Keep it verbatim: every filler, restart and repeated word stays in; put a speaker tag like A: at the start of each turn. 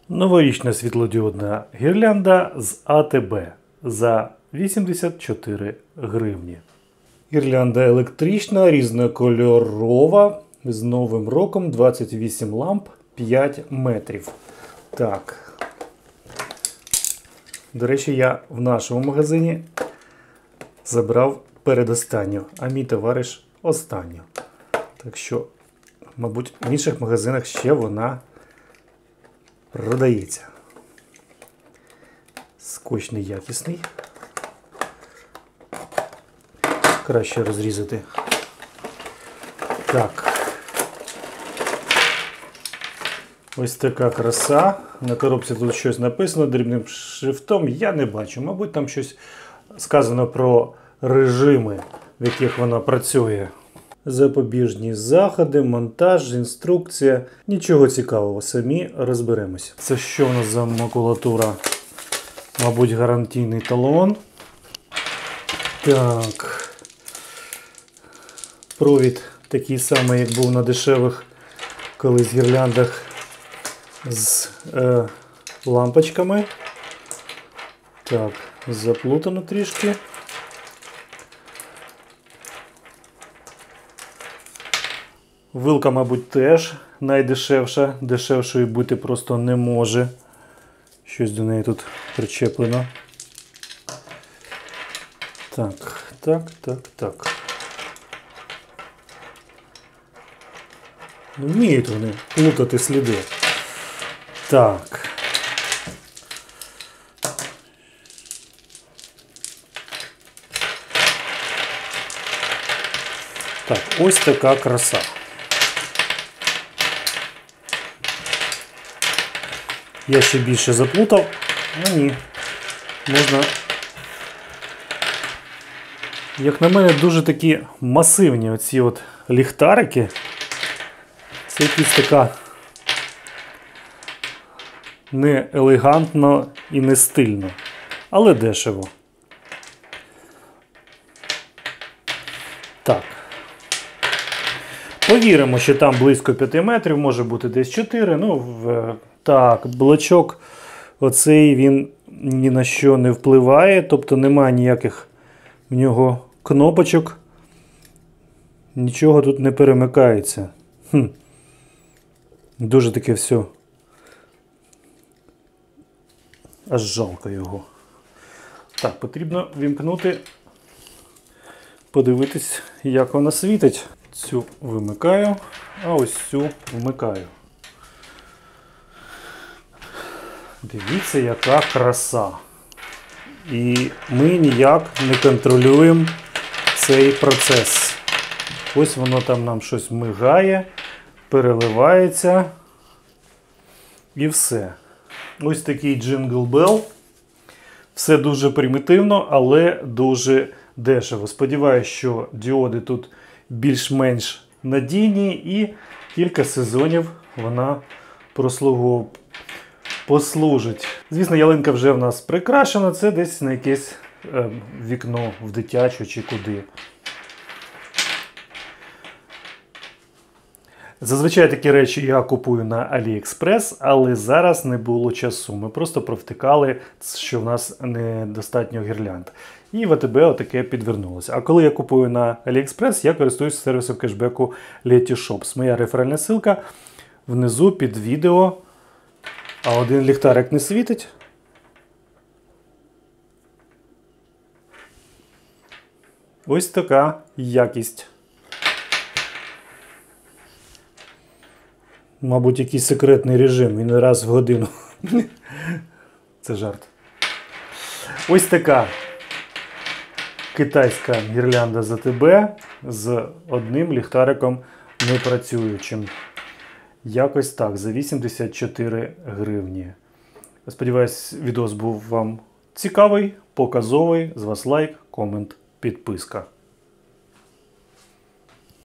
A: Новорічна світлодіодна гірлянда з А Те Бе за вісімдесят чотири гривні. Гірлянда електрична, різнокольорова, з Новим роком, двадцять вісім ламп, п'ять метрів. Так. До речі, я в нашому магазині забрав передостанню, а мій товариш останню. Так що, мабуть, в інших магазинах ще вона продається. Скотч неякісний. Краще розрізати. Так. Ось така краса. На коробці тут щось написано дрібним шрифтом. Я не бачу. Мабуть, там щось сказано про режими, в яких вона працює. Запобіжні заходи, монтаж, інструкція. Нічого цікавого, самі розберемось. Це що в нас за макулатура? Мабуть, гарантійний талон. Так. Провід такий самий, як був на дешевих колись гірляндах з е, лампочками. Так, заплутано трішки. Вилка, мабуть, теж найдешевша. Дешевшою бути просто не може. Щось до неї тут причеплено. Так, так, так, так. Вміють вони плутати сліди. Так. Так, ось така краса. Я ще більше заплутав. Ну ні. Можна... Як на мене, дуже такі масивні оці от ліхтарики. Це якась така не елегантно і не стильно, але дешево. Так. Повіримо, що там близько п'яти метрів, може бути десь чотири. Ну, в... Так, блочок оцей він ні на що не впливає, тобто немає ніяких в нього кнопочок. Нічого тут не перемикається. Хм. Дуже таке все. Аж жалко його. Так, потрібно вімкнути, подивитись, як вона світить. Цю вимикаю, а ось цю вмикаю. Дивіться, яка краса. І ми ніяк не контролюємо цей процес. Ось воно там нам щось мигає, переливається і все. Ось такий Jingle Bell. Все дуже примітивно, але дуже дешево. Сподіваюсь, що діоди тут більш-менш надійні і кілька сезонів вона прослугу послужить. Звісно, ялинка вже в нас прикрашена, це десь на якесь е, вікно в дитячу чи куди. Зазвичай такі речі я купую на AliExpress, але зараз не було часу. Ми просто провтикали, що в нас недостатньо гірлянд. І в А Те Бе отаке підвернулося. А коли я купую на AliExpress, я користуюсь сервісом кешбеку Letyshops. Моя реферальна ссылка внизу під відео. А один ліхтарик не світить. Ось така якість. Мабуть, якийсь секретний режим. Він раз в годину. Це жарт. Ось така китайська гірлянда з А Те Бе з одним ліхтариком непрацюючим. Якось так, за вісімдесят чотири гривні. Сподіваюсь, відео був вам цікавий, показовий. З вас лайк, комент, підписка.